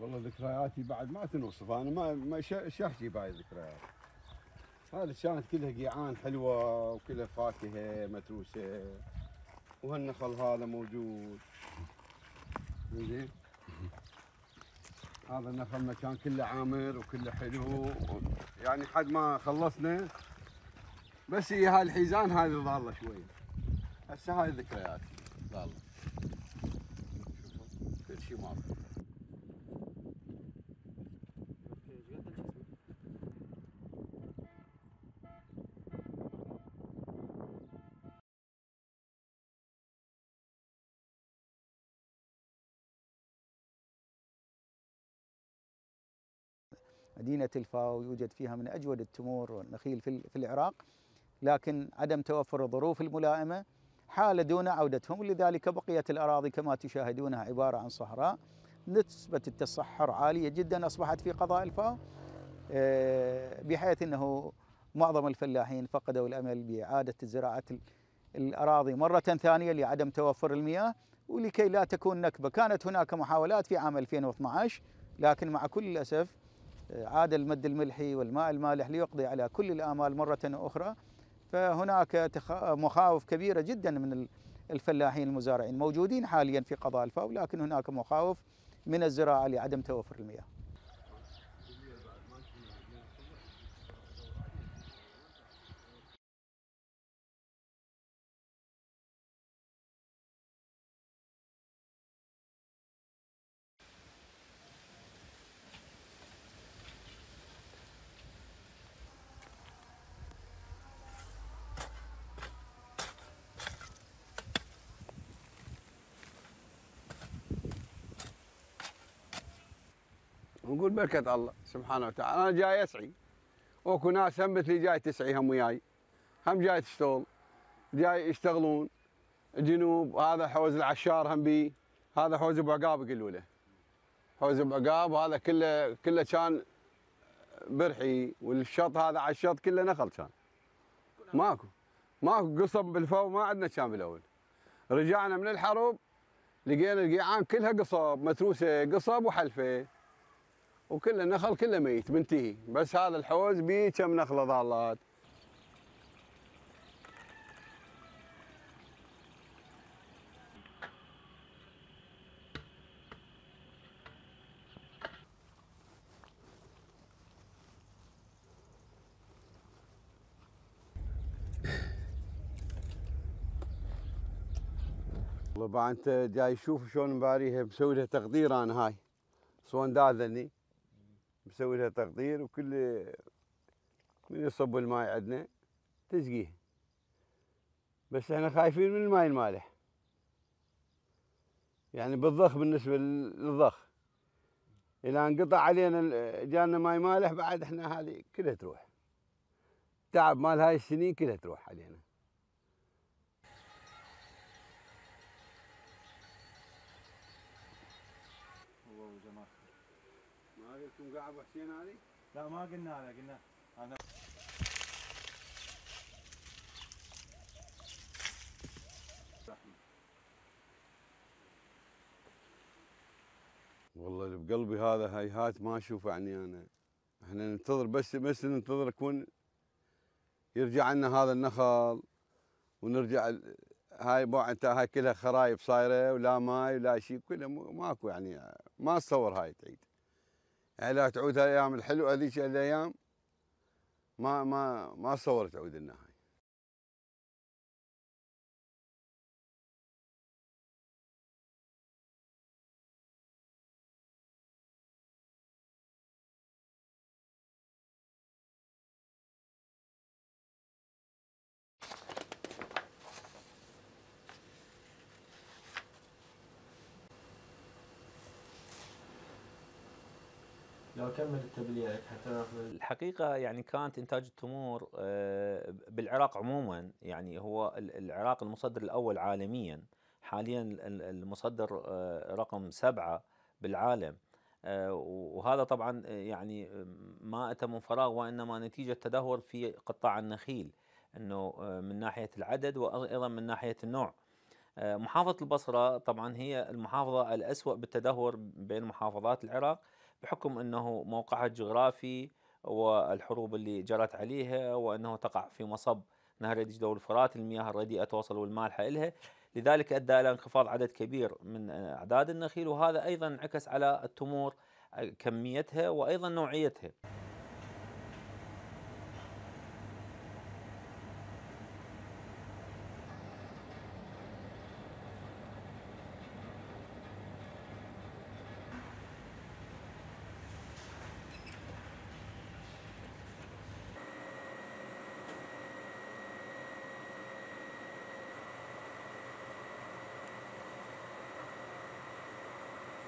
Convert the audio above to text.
والله ذكرياتي بعد ما تنوصف، انا ما شحشي بهاي الذكريات. هذه كانت كلها قيعان حلوه وكلها فاكهه متروسه، وهالنخل هذا موجود. زين، هذا النخل كان كله عامر وكله حلو، يعني حد ما خلصنا. بس هي هاي الحيزان هذه ضاله شويه. هسه هاي الذكريات ضاله، كل شيء ماكو. مدينة الفاو يوجد فيها من أجود التمور والنخيل في العراق، لكن عدم توفر الظروف الملائمة حال دون عودتهم، ولذلك بقيت الأراضي كما تشاهدونها عبارة عن صحراء. نسبة التصحر عالية جدا أصبحت في قضاء الفاو، بحيث أنه معظم الفلاحين فقدوا الأمل بإعادة زراعة الأراضي مرة ثانية لعدم توفر المياه، ولكي لا تكون نكبة. كانت هناك محاولات في عام 2012، لكن مع كل الأسف عاد المد الملحي والماء المالح ليقضي على كل الآمال مرة أخرى. فهناك مخاوف كبيرة جدا من الفلاحين المزارعين موجودين حاليا في قضاء الفاو، لكن هناك مخاوف من الزراعة لعدم توفر المياه. ونقول بركة الله سبحانه وتعالى. أنا جاي أسعي، وأكو ناس هم مثلي جاي تسعي هم وياي، هم جاي تشتغل، جاي يشتغلون. جنوب هذا حوز العشار هم بي، هذا حوز أبو عقاب يقولوا له، حوز أبو عقاب. وهذا كله كان برحي، والشط هذا على الشط كله نخل كان. ماكو قصب بالفو، ما عندنا كان بالاول. رجعنا من الحرب لقينا القيعان كلها قصب متروسه، قصب وحلفه، وكل النخل كله ميت منتهي. بس هذا الحوز بيه كم نخله ضالات. والله بعد انت جاي تشوف شلون مباريها مسوي لها تقدير. انا هاي صون داذني مسوي لها تقدير، وكل من يصب الماي عندنا تسقيه. بس احنا خايفين من الماي المالح، يعني بالضخ. بالنسبه للضخ اذا انقطع علينا جانا ماي مالح، بعد احنا هذه كلها تروح. تعب مال هاي السنين كلها تروح علينا. هو وجماعة. ما قلتم قاعد ابو حسين هذه؟ لا ما قلنا له، قلنا انا والله اللي بقلبي هذا هيهات ما اشوفه. يعني انا احنا ننتظر بس ننتظر يكون يرجع لنا هذا النخل، ونرجع. هاي انت هاي كلها خرايب صايره، ولا ماي ولا شيء، كله ماكو. يعني ما اتصور هاي تعيد. يعني لا تعود هالايام الحلوه هذيك الايام، ما اتصور تعود لنا هاي. لو كمل التبلية حتى ناخذ. الحقيقة يعني كانت إنتاج التمور بالعراق عموما، يعني هو العراق المصدر الأول عالميا حاليا، المصدر رقم 7 بالعالم. وهذا طبعا يعني ما أتى من فراغ، وإنما نتيجة تدهور في قطاع النخيل، أنه من ناحية العدد وأيضا من ناحية النوع. محافظة البصرة طبعا هي المحافظة الأسوأ بالتدهور بين محافظات العراق، بحكم أنه موقعها الجغرافي والحروب اللي جرت عليها، وأنه تقع في مصب نهر دجلة والفرات، المياه الرديئة توصل والمالحة إلها، لذلك أدى إلى انخفاض عدد كبير من أعداد النخيل، وهذا أيضا انعكس على التمور كميتها وأيضا نوعيتها.